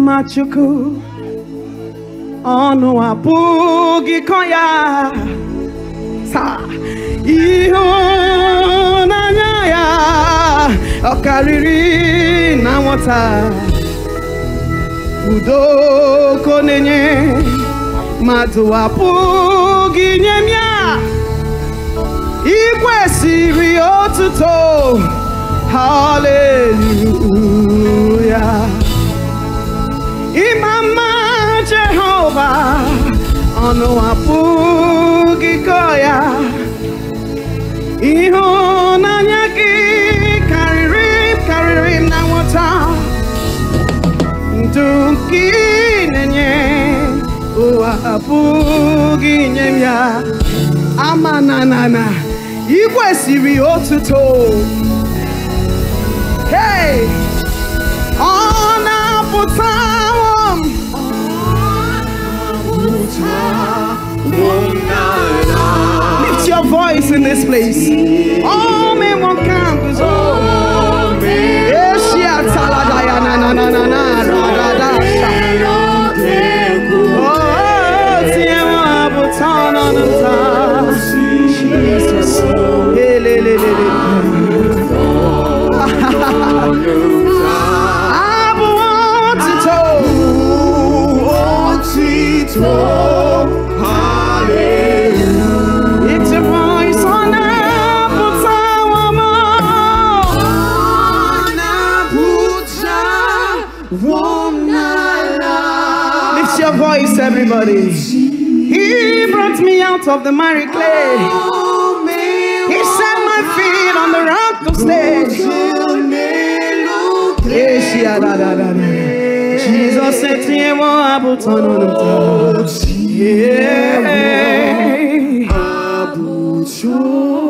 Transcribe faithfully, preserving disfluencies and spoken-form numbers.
Machuku Onaputawom koya sa ihunanya ya okariri na nwata udo konenye madu apụghị nye m ya ikwesịrị otuto hallelujah imama Jehova Onaputawom koya ihunanya gị karịrị karịrị na nwata ndụ gị na-enye ụwa apụghị nye m ya amananana ikwesịrị otuto hey Onaputawom lift your voice in this place. Oh men won't come to so na na na na na Jesus. Hey, le, le, le, le. I want to talk. Hallelujah. It's a voice on Onaputawom. Onaputawom. Lift your voice, everybody. He brought me out of the miry clay. He set my feet on the rock to stay. Jesus said to him, yeah.